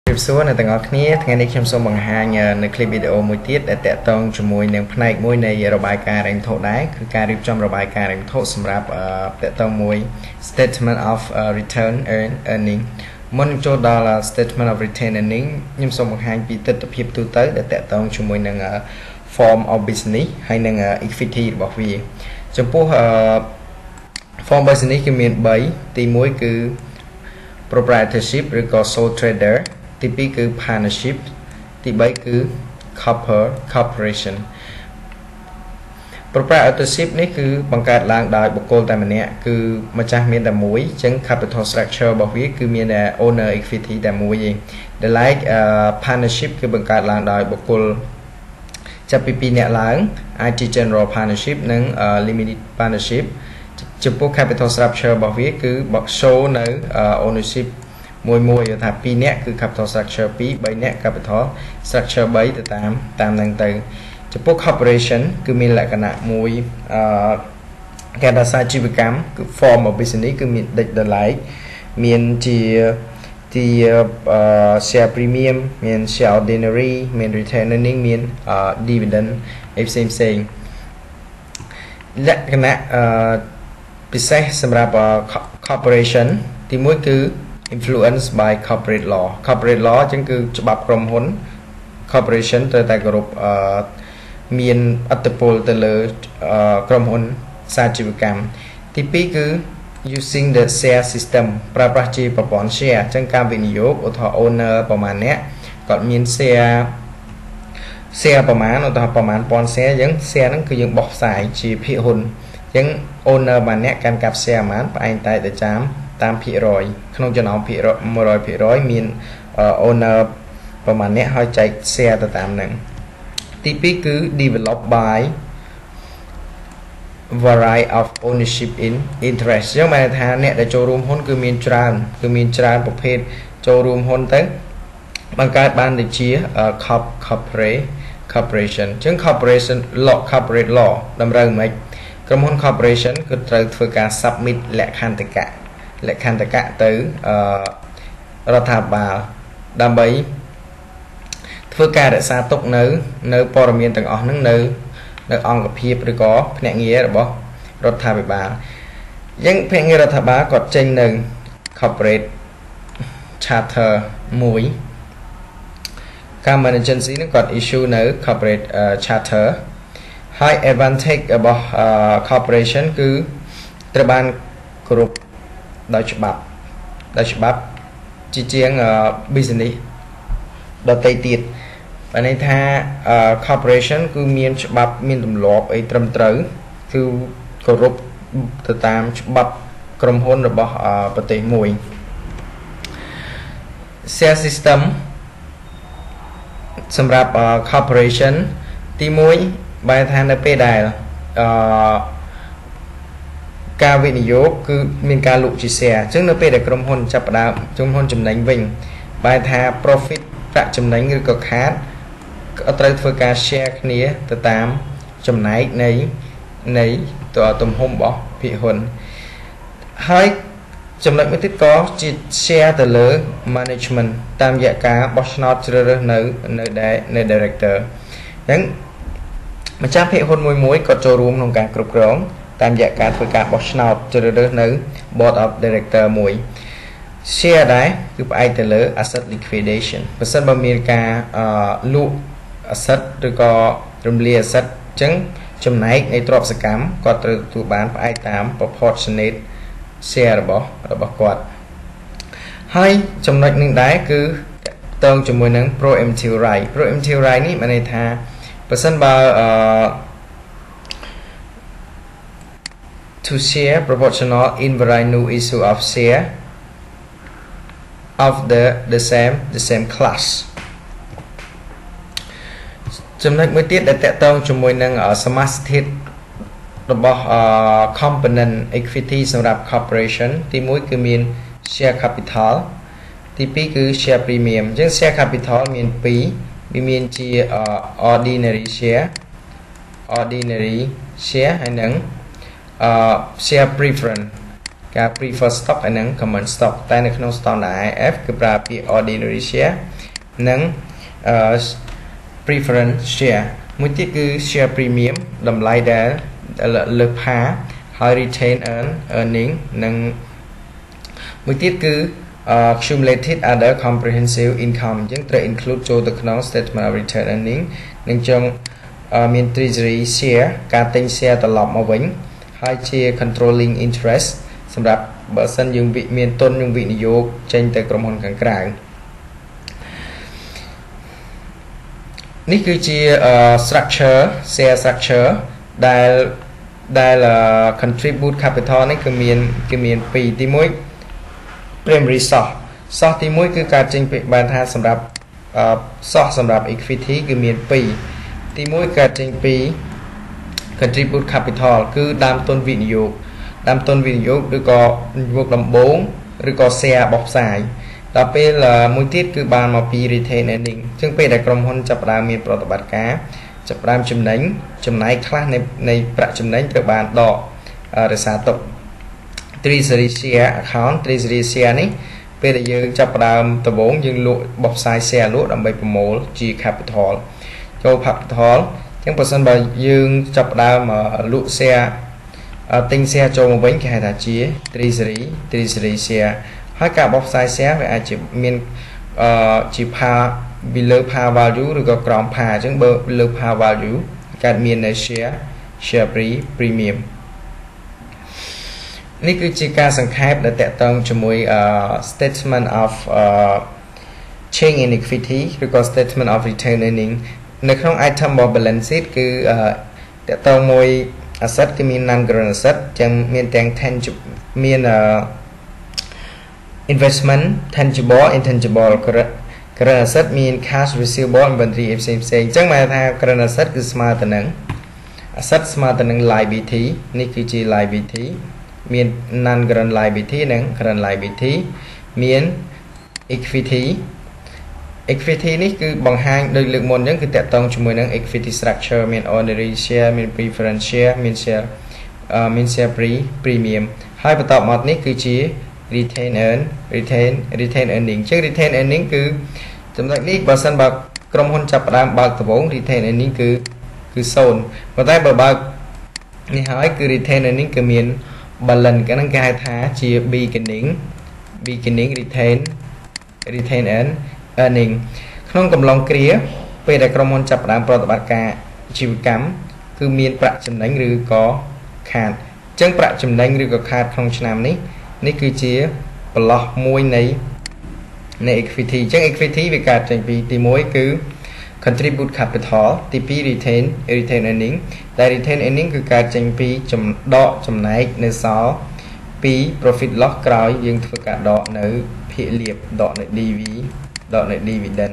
Tiếp số này từng ở kia ngày nay trong số bằng hai nhờใน clip video មួយទៀតដែលតកតងជាមួយនឹងផ្នែកមួយនៃរបាយការណ៍រែងថោដែរគឺការរៀបចំរបាយការណ៍រែងថោសម្រាប់តកតងមួយ statement of return earning មុនចូលដល់ statement of return earning ខ្ញុំសូមបង្ហាញពីទិដ្ឋភាពទូទៅដែលតកតងជាមួយនឹង form of business ហើយនឹង equity របស់វាចំពោះ form business គឺមាន3ទី1គឺ proprietorship ឬក៏ sole trader ទី2គឺ partnership ទី3គឺ corporation proprietorship នេះគឺបង្កើតឡើងដោយបុគ្គលតែម្នាក់គឺម្ចាស់មានតែមួយអញ្ចឹង capital structure របស់វាគឺមានតែ owner equity តែមួយឯងដែល like partnership គឺបង្កើតឡើងដោយបុគ្គលចាប់ពី2នាក់ឡើងអាចជា general partnership និង limited partnership ចំពោះ capital structure របស់វាគឺ show នៅ ownership មួយថា2នាក់គឺ capital structure 2 3នាក់ capital structure 3ទៅតាមនឹងទៅចំពោះ corporation គឺមានលក្ខណៈមួយគេថាសាជីវកម្មគឺ form of business គឺមានដូចដល់ like មានជាshare premium មាន share ordinary មាន return earning មាន dividend ឯផ្សេងលក្ខណៈពិសេសសម្រាប់ corporation ទី1គឺ influenced by corporate law អញ្ចឹងគឺច្បាប់ក្រុមហ៊ុន corporation ត្រូវតែគោរពមានអត្តពលទៅលើក្រុមហ៊ុនសាជីវកម្មទី2គឺ using the share system ប្រើប្រាស់ជាប្រព័ន្ធ share អញ្ចឹងការវិនិយោគឧទាហរណ៍ owner ប្រមាណអ្នកគាត់មាន share ប្រមាណឧទាហរណ៍ប្រមាណ1000 share អញ្ចឹង share ហ្នឹងគឺយើងបោះផ្សាយជាភាគហ៊ុនអញ្ចឹង owner ប្រមាណអ្នកកាន់កាប់ share ប្រមាណផ្អែកតែទៅតាមភាគរយក្នុងចំណោមភាគ100%មាន owner ប្រមាណអ្នកហើយចែក share ទៅតាមហ្នឹងទី2គឺ develop by variety of ownership in interest យើងបានថាអ្នកដែលចូលរួមហ៊ុនគឺមានច្រើនប្រភេទចូលរួមហ៊ុនទៅបង្កើតបានដូចជា corporation អញ្ចឹង corporate law តម្រូវមិនក្រុមហ៊ុន corporation គឺត្រូវធ្វើការ submit លក្ខន្តិកៈទៅរដ្ឋាភិបាលដើម្បីធ្វើការរក្សាទុកនៅព័ត៌មានទាំងអស់ហ្នឹងនៅអង្គភាពឬក៏ភ្នាក់ងាររបស់រដ្ឋាភិបាលអញ្ចឹងភ្នាក់ងាររដ្ឋាភិបាលគាត់ចេញនៅ corporate charter មួយ government agency ហ្នឹងគាត់ issue នៅ corporate charter ហើយ advantage របស់ corporation គឺត្រូវបានគ្រប់ដោយច្បាប់ជាង business ដទៃទៀតបើន័យថា corporation គឺមានច្បាប់មានទម្លាប់អីត្រឹមត្រូវគឺគោរពទៅតាមច្បាប់ក្រុមហ៊ុនរបស់ប្រទេសមួយ share system សម្រាប់ corporation ទី1បែរថានៅពេលដែលការវិនិយោគគឺមានការលក់ជា share អញ្ចឹងនៅពេលដែលក្រុមហ៊ុនចាប់ផ្ដើមក្រុមហ៊ុនចំណេញវិញបែរថា profit ប្រាក់ចំណេញឬក៏ខាតត្រូវធ្វើការ share គ្នាទៅតាមចំណែកនៃទំហំរបស់ភាគហ៊ុនហើយចំណុចមួយទៀតក៏ជា share ទៅលើ management តាមរយៈការបោះឆ្នោតជ្រើសរើសនៅ director អញ្ចឹងម្ចាស់ភាគហ៊ុនមួយគាត់ចូលរួមក្នុងការគ្រប់គ្រងតាមរយៈការធ្វើការបោះឆ្នោតជ្រើសរើសនៅ board of director មួយ share ដែរគឺផ្អែកទៅលើ asset liquidation បើសិនបើមានការលក់ asset ឬក៏រំលាយ asset អញ្ចឹងចំណែកនៃទ្រព្យសកម្មគាត់ត្រូវទទួលបានផ្អែកតាម proportionate share របស់គាត់ហើយចំណុចនឹងដែរគឺតងជាមួយនឹង preemptive right នេះមានន័យថាបើសិនបើto share proportional in variety new issue of share of the same class ចំណុចមួយទៀតដែលតកតងជាមួយនឹងសមាសធាតុរបស់ component equity សម្រាប់ corporation ទី1គឺមាន share capital ទី2គឺ share premium អញ្ចឹង share capital មាន2វាមានជា ordinary share ហើយនឹងshare preference ការ prefer stock ហើយនិង common stock តែនៅក្នុង standard IF គឺប្រើពាក្យ ordinary share និង preference share មួយទៀតគឺ share premium តម្លៃដែលលើសផាហើយ retain earning និងមួយទៀតគឺ accumulated other comprehensive income អញ្ចឹងត្រូវ include ចូលទៅក្នុង statement of return earning និងចង់មាន treasury share ការទិញ share ត្រឡប់មកវិញហើយជា controlling interest សម្រាប់បើសិនយើងមានទុនយើងវិនិយោគចេញទៅក្រុមហ៊ុនខាងក្រៅនេះគឺជា structure share structure ដែល contribute capital នេះគឺមាន2ទី1 primary source ទី1គឺការចេញពីបានថាសម្រាប់source សម្រាប់ equity គឺមាន2ទី1កើតចេញពី contribute capital គឺដើមទុនវិនិយោគឬក៏វិនិយោគដំបូងឬក៏ share របស់ផ្សាយដល់ពេលមួយទៀតគឺបានមកពី retain earning អញ្ចឹងពេលដែលក្រុមហ៊ុនចាប់ផ្ដើមមានប្រតិបត្តិការចាប់ផ្ដើមចំណេញចំណែកខ្លះនៃប្រាក់ចំណេញត្រូវបានដករក្សាទុក Treasury share account Treasury share នេះពេលដែលយើងចាប់ផ្ដើមដំបូងយើងលក់បោះផ្សាយ share លក់ដើម្បីប្រមូលជា capital ចូល capital អញ្ចឹងបើសិនបើយើងចាប់ផ្ដើមលក់ share ទិញ share ចូលមកវិញគេហៅថាជា Treasury share ហើយការបោះផ្សាយ share វាអាចជាមានជា par below par value ឬក៏ក្រោម par អញ្ចឹងបើ below par value កើតមាននៅ share premium នេះគឺជាការសង្ខេបដែលតកតងជាមួយ statement of change in equity ឬក៏ statement of return earning នៅក្នុង item របស់ balance sheet គឺតកតងមួយ asset គឺមាន non current asset ចឹងមានទាំង មានinvestment tangible intangible current asset មាន cash receivable inventory ផ្សេងអញ្ចឹងหมายថា current asset គឺស្មើទៅនឹង asset ស្មើទៅនឹង liability នេះគឺជា liability មាន non current liability និង current liability មាន equity នេះគឺបង្ហាញដោយលើកមុនអញ្ចឹងគឺតកតងជាមួយនឹង equity structure មាន ordinary share មាន preference share មាន share premium ហើយបន្តមកនេះគឺជា retain earning អញ្ចឹង retain earning គឺចំណុចនេះបើសិនបើក្រុមហ៊ុនចាប់ផ្ដើមបើកដំបូង retain earning គឺ0ប៉ុន្តែបើបើកនេះហើយគឺ retain earning គឺមាន balance គេនឹងគេហៅថាជា beginning retain earning ក្នុងកំឡុងគ្រាពេលដែលក្រុមហ៊ុនចាប់ផ្ដើមប្រតិបត្តិការជីវកម្មគឺមានប្រាក់ចំណេញឬក៏ខាតអញ្ចឹងប្រាក់ចំណេញឬក៏ខាតក្នុងឆ្នាំនេះគឺជាប្រឡោះមួយនៃ equity អញ្ចឹង equity វាកើតចេញពីទី1គឺ contribute capital ទី2 retain earning ដែល retain earning គឺកើតចេញពីដកចំណែកនៅសល់ពី profit loss ក្រោយយើងធ្វើការដកនៅភាគលាភដកនៅ dividend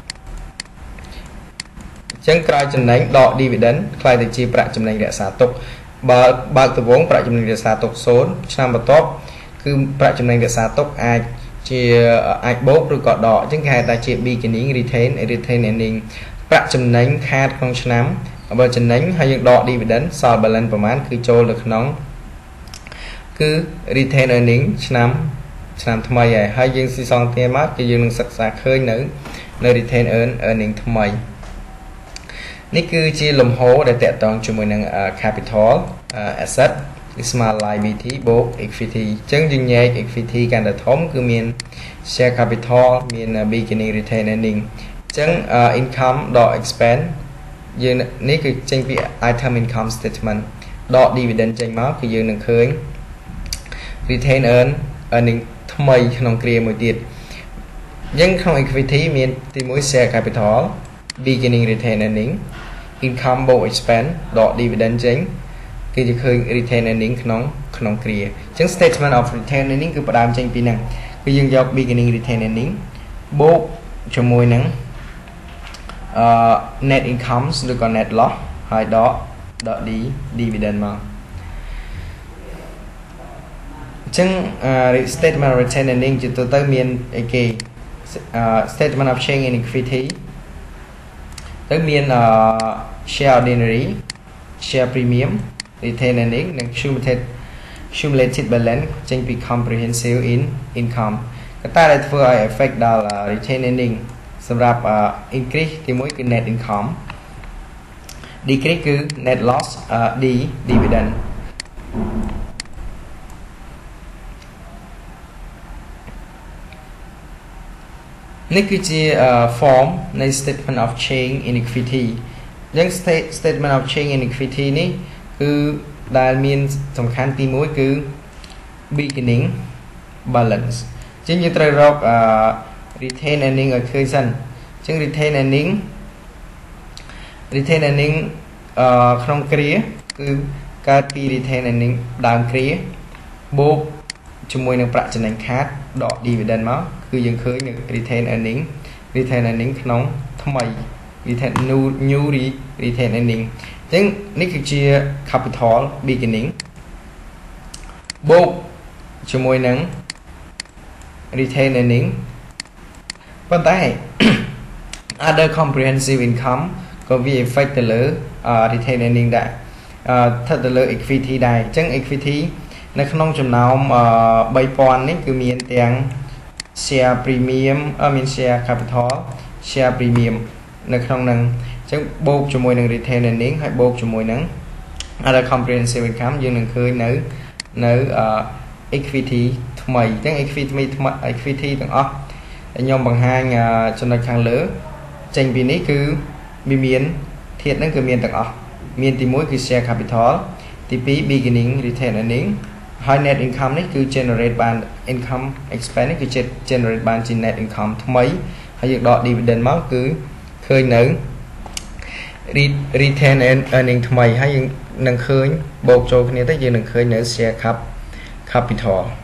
អញ្ចឹងក្រោយចំណេញដក dividend ខ្លាយទៅជាប្រាក់ចំណេញរក្សាទុកបើកដំបូងប្រាក់ចំណេញរក្សាទុក0ឆ្នាំបន្ទាប់គឺប្រាក់ចំណេញរក្សាទុកអាចបូកឬក៏ដកអញ្ចឹងគេហៅថាជា beginning retain earning ប្រាក់ចំណេញខាតក្នុងឆ្នាំបើចំណេញហើយយើងដក dividend សល់ balance ប្រមាណគឺចូលនៅក្នុងគឺ retain earning ឆ្នាំថ្មីហើយយើងស៊ីសងទៀតមកគឺយើងនឹងសិក្សាឃើញនៅ retain earning ថ្មីនេះគឺជាលំហូរដែលតកតងជាមួយនឹង capital asset គឺស្មើ liability បូក equity អញ្ចឹងយើងញែក equity កាន់តែធំគឺមាន share capital មាន beginning retain earning អញ្ចឹង income ដក expense យើងនេះគឺចេញពី item income statement ដក dividend ចេញមកគឺយើងនឹងឃើញ retain earning ថ្មីក្នុងគ្រាមួយទៀតអញ្ចឹងក្នុង equity មានទី1 share capital beginning retain earning income បូក expense ដក dividend ចេញគឺជាឃើញ retain earning ក្នុងគ្រាអញ្ចឹង statement of retain earning គឺផ្ដើមចេញពីហ្នឹងគឺយើងយក beginning retain earning បូកជាមួយនឹងnet income ឬក៏ net loss ហើយដក dividend មកអញ្ចឹង statement of retain earning ជាទូទៅមានអីគេ statement of change in equity ទៅមាន share ordinary share premium retain earning និង cumulative balance ចេញពី comprehensive income កត្តាដែលធ្វើឲ្យ affect ដល់ retained earning សម្រាប់ increase ទី1គឺ net income decrease គឺ net loss D dividend នេះគឺជា form នៃ statement of change in equity អញ្ចឹង statement of change in equity នេះគឺដែលមានសំខាន់ទី1គឺ beginning balance អញ្ចឹងយើងត្រូវរក retain earning ឲ្យឃើញសិនអញ្ចឹង retain earning ក្នុងគ្រាគឺកើតពី retain earning ដើមគ្រាបូកជាមួយនឹងប្រាក់ចំណេញខាតដក dividend មកគឺយើងឃើញនៅ retain earning ក្នុងថ្មី new retain earning អញ្ចឹងនេះគឺជា capital beginning បូកជាមួយនឹង retain earning ប៉ុន្តែ other comprehensive income ក៏វា effect ទៅលើ retain earning ដែរស្ថិតទៅលើ equity ដែរអញ្ចឹង equity នៅក្នុងចំណោម 3000 នេះគឺមានទាំង share premium មាន share capital share premium នៅក្នុងនឹងអញ្ចឹងបូកជាមួយនឹង retain earning ហើយបូកជាមួយនឹង other comprehensive income យើងនឹងឃើញនៅ equity ថ្មីអញ្ចឹង equity ទាំងអស់ខ្ញុំបង្ហាញចំណុចខាងលើចេញពីនេះគឺវាមានធាតុហ្នឹងគឺមានទាំងអស់មានទី1គឺ share capital ទី2 beginning retain earning ហើយ net income នេះគឺ generate បាន income expense នេះគឺ generate បានជា net income ថ្មីហើយយើងដក dividend មកគឺឃើញនៅ retain earning ថ្មីហើយយើងនឹងឃើញបូកចូលគ្នាទៅយើងនឹងឃើញនៅ share capital